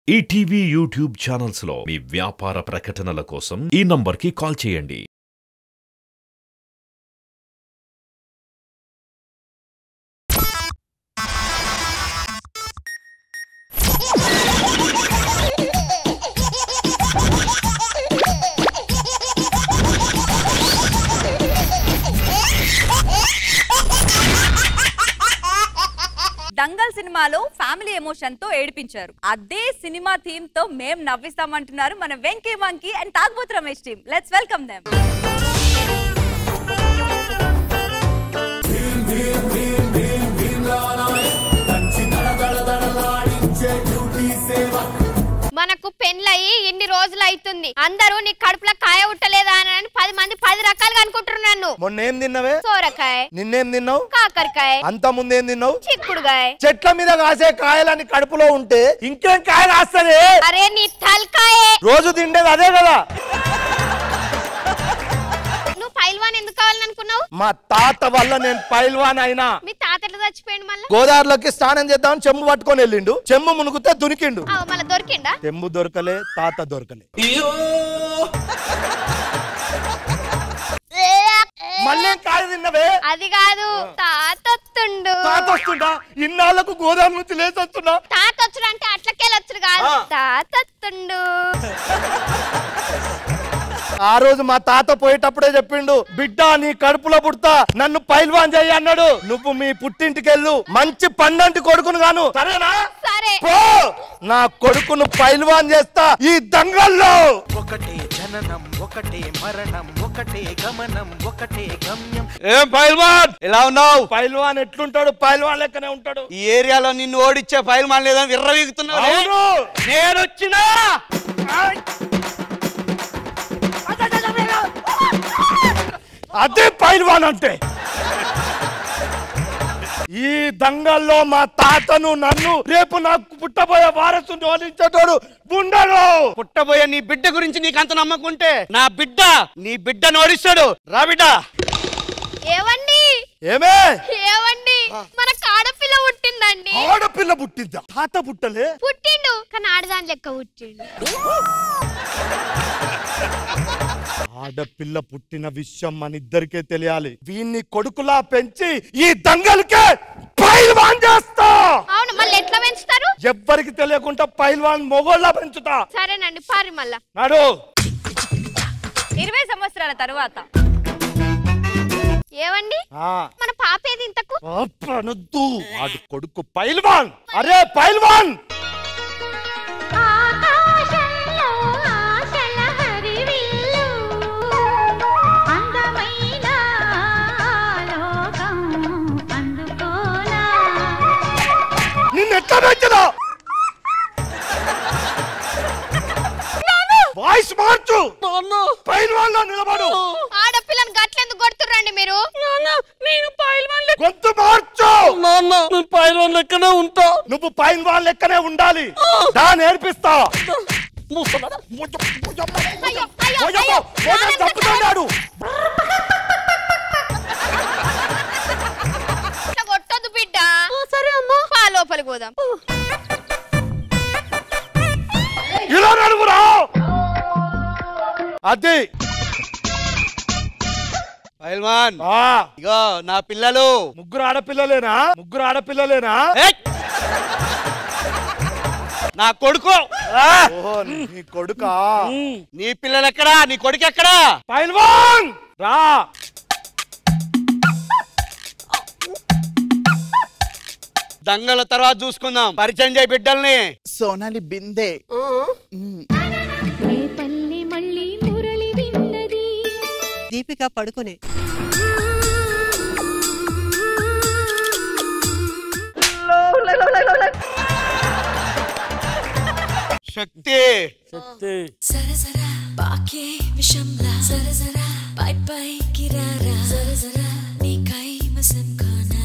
ETV YouTube channels లో మీ వ్యాపార ప్రకటనల కోసం ఈ నంబర్కి కాల్ చేయండి. దంగల్ సినిమాలో ఫ్యామిలీ ఎమోషన్ తో ఏడిపించారు. అదే సినిమా థీమ్ తో మేం నవ్విస్తామంటున్నారు మన వెంకీ మంకీ అండ్ తాగుబోతు Ramesh team. Let's welcome them. మనకు పెళ్ళయి ఇన్ని రోజులు అవుతుంది, అందరూ నీ కడుపులో కాయ ఉట్టలేదా అని 10 మంది 10 రకాలుగా అనుకుంటున్నారు నన్ను. మొన్నేం తిన్నావే? సోరకాయ. నిన్నేం తిన్నావు? కాకరకాయ. అంత ముందేం తిన్నావు? చిక్కుడుకాయ. చెట్ల మీద కాసే కాయలని కడుపులో ఉంటే ఇంకేం కాయ కాస్తది? అరే నీ తలకాయే. రోజు తిండేది అదే కదా. నువ్వు పైల్వాన్ ఎందుకు కావాలని అనుకున్నావు? మా తాత వల్ల నేను పైల్వాన్ అయినా. మీ తాత ఎట్లా చచ్చిపోయిండు? మళ్ళీ గోదావరిలోకి స్నానం చేద్దామని చెంబు పట్టుకొని వెళ్ళిండు. చెంబు మునుగుతే దునికిండు. మళ్ళీ దొరికిండా? చెంబు దొరకలే, తాత దొరకలే. మళ్ళీ కాయ తిన్నవే? అది కాదు, తాత వస్తుండు. తాత వస్తుండా? ఇన్నాళ్లకు గోదావరి నుంచి లేచొస్తున్నా. తాత వచ్చుడు అంటే అట్లకెళ్ళొచ్చుడు కాదు, తాత వస్తుండు. ఆ రోజు మా తాత పోయేటప్పుడే చెప్పిండు, బిడ్డ నీ కడుపులో పుడతా, నన్ను పైల్వాన్ చెయ్యి అన్నాడు. నువ్వు మీ పుట్టింటికెళ్ళు, మంచి పండంటి కొడుకును గాను, సరేనా? సరే పో, నా కొడుకును పైల్వాన్ చేస్తా ఈ దంగల్లో. ఒకటే జననం, ఒకటే మరణం, ఒకటే గమనం, ఒకటే గమ్యం. ఏం పైల్వాన్ ఎలా ఉన్నావు? పైల్వాన్ ఎట్లుంటాడు? పైల్వాన్ లెక్కనే ఉంటాడు. ఈ ఏరియాలో నిన్ను ఓడిచ్చే పైల్వాన్ లేదని విర్రవీగుతున్నావు. నేను వచ్చినా అదే పైల్వాన్ అంటే. ఈ దంగల్లో మా తాతను నన్ను రేపు నాకు పుట్టబోయే వారసుని ఓడించేటోడు ఉండడు. పుట్టబోయే నీ బిడ్డ గురించి నీకు అంత నమ్మకుంటే నా బిడ్డ నీ బిడ్డను ఓడిస్తాడు. రా బిడ్డ. ఏవండి ఏమే ఏవండి, మనకు ఆడపిల్ల పుట్టిందండి. ఆడపిల్ల పుట్టిందా? తాత పుట్టలే? పుట్టిండు, కానీ ఆడదాని లెక్క పుట్టిండు. ఆడపిల్ల పుట్టిన విషయం మన ఇద్దరికే తెలియాలి. వీన్ని కొడుకులా పెంచి ఈ దంగల్కే పైల్వాన్ చేస్తా. అవును, మళ్ళీ ఎట్లా పెంచుతారు? ఎవ్వరికి తెలియకుండా పైల్వాన్ మొగోళ్ళ పెంచుతా. సరేనండి, పారి మళ్ళా. నాడు 20 సంవత్సరాల తరువాత ఏవండి, మన పాప ఏది ఇంతకు? అనొద్దు, వాడు కొడుకు పైల్వాన్. అరే పైల్వాన్, నిన్నెట్లా పెంచదా? వాయిస్ మార్చు, పైల్వాన్ లో నిలబడు. ఆడపిల్లని గట్లెందుకు కొడుతుర్రండి మీరు? నేను పైల్వాన్ గొంతు మార్చు. పైల్వాన్ లెక్కనే ఉంటా. నువ్వు పైల్వాన్ లెక్కనే ఉండాలి. దా నేర్పిస్తా. తప్పుతున్నాడు. కొట్టదు బిడ్డ. సరే అమ్మా, పా లోపలికి పోదాం. ఇలా నడుగురా. అది పైల్వాన్, ఇగో నా పిల్లలు. ముగ్గురు ఆడపిల్లలేనా? ముగ్గురు ఆడపిల్లలేనా? నా కొడుకు. ఓహో, నీ కొడుకా? నీ పిల్లలు ఎక్కడా? నీ కొడుకు ఎక్కడా? పైల్వాన్ రా. దంగల తర్వాత చూసుకుందాం. పరిచయం చేయి బిడ్డల్ని. సోనాలి బిందే. దీపిక పడుకునే. శక్తి. సరసరా బాకే విషంలా సరసరా పై పై కిరారా సరసరా నీకై మసంకానా.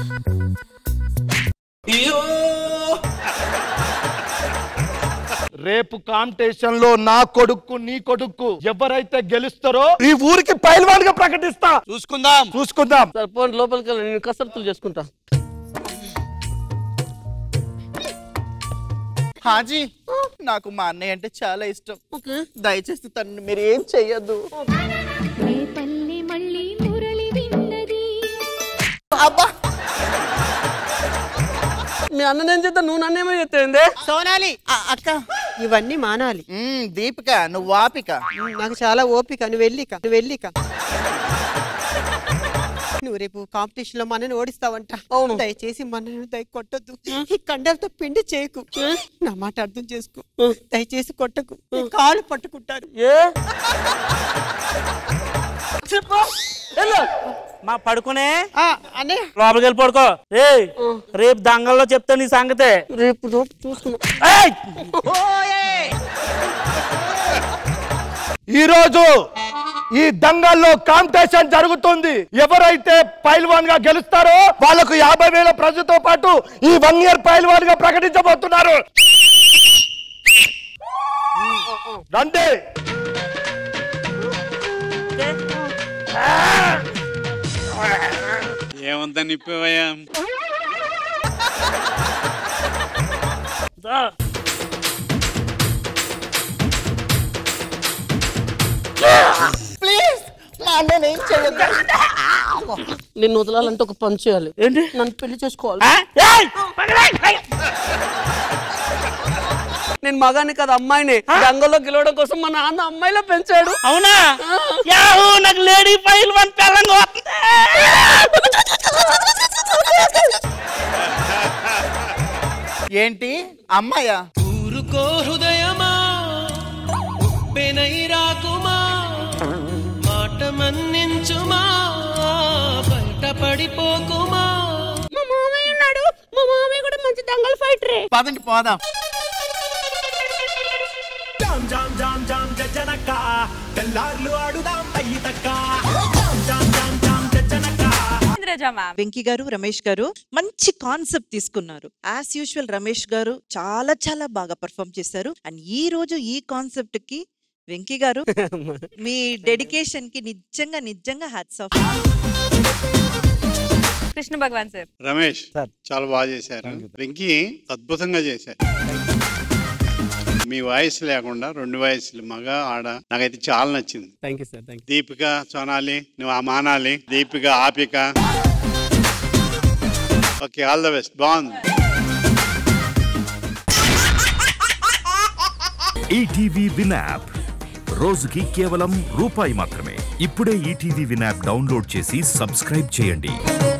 రేపు కాంపిటీషన్ లో నా కొడుకు నీ కొడుకు ఎవరైతే గెలుస్తారో ఈ ఊరికి పైల్వాన్ గా ప్రకటిస్తా. చూసుకుందాం. చూసుకుందాం. సర్పంచ్ లోపలికి వెళ్ళి నేను కసరత్తులు చేసుకుంటా. హాజీ నాకు మా అన్నయ్య అంటే చాలా ఇష్టం. దయచేసి తనని మీరు ఏం చెయ్యొద్దు. అబ్బా మీ అన్న ఏం చేస్తా, నువ్వు నన్నేమో చెప్తాందే. సోనాలి అక్క ఇవన్నీ మానాలి. దీపిక నువ్వు వాపిక. నాకు చాలా ఓపిక. నువ్వు వెళ్ళిక నువ్వు రేపు కాంపిటీషన్ లో మనని ఓడిస్తావంట. అవును. దయచేసి మనని కొట్టద్దు. ఈ కండలతో పిండి చేయకు. నా మాట అర్థం చేసుకో. దయచేసి కొట్టకు. కాళ్ళు పట్టుకుంటారు. మా పడుకునే అనే లోపలికి వెళ్ళి పడుకో. రేపు దంగల్లో చెప్తా నీ సంగతే. రేపు చూసుకున్నా. ఈ రోజు ఈ దంగల్లో కాంపిటీషన్ జరుగుతుంది. ఎవరైతే పైల్వాన్ గా గెలుస్తారో వాళ్ళకు 50,000 ప్రైజుతో పాటు ఈ 1 year పైల్వాన్ గా ప్రకటించబోతున్నారు. రండి. ఏమంతా నిప్పవయ్యా? ప్లీజ్ మా అన్నయ్య ఏం చెయ్యొద్దు. నిన్ను వదలాలంటే ఒక పని చేయాలి. ఏంటి? నన్ను పెళ్లి చేసుకోవాలి. నేను మగాని కదా అమ్మాయిని. దంగల్లో గెలవడం కోసం మా నాన్న అమ్మాయిలో పెంచాడు. అవునా? నాకు లేడీ ఫైల్ వన్ పెళ్ళంగా ఏంటి అమ్మాయా? ఊరుకో హృదయమా ఉప్పెనై రాకుమా మాట మన్నించుమా బయట పడిపోకుమా. మా మామయ్య ఉన్నాడు. మా మామయ్య కూడా మంచి దంగల్ ఫైటరే. పదండి పోదాం. జామ్ జామ్ జామ్ జనక తెల్లార్లు ఆడుదాం అయ్యితక్క. వెంకీ గారు, రమేష్ గారు మంచి కాన్సెప్ట్ తీసుకున్నారు. యాజ్ యూజువల్ రమేష్ గారు చాలా చాలా బాగా పర్ఫామ్ చేశారు. అండ్ ఈ రోజు ఈ కాన్సెప్ట్ కి వెంకీ గారు మీ డెడికేషన్ కి నిజంగా నిజంగా hats off. Krishna Bhagavan sir. Ramesh చాలా బాగా చేశారు. వెంకీ అద్భుతంగా చేశారు. మీ వాయిస్ లేకుండా 2 వాయిస్లు మగ ఆడ నాకైతే చాలా నచ్చింది. Thank you sir. Thank you. Deepika Sonali నువ్వు ఆ మానాలి, దీపిక ఆపిక. Okay, all the best. బాగుంది. ఈటీవీ విన్ యాప్ రోజుకి కేవలం ₹1 మాత్రమే. ఇప్పుడే ఈటీవీ విన్ యాప్ డౌన్లోడ్ చేసి సబ్స్క్రైబ్ చేయండి.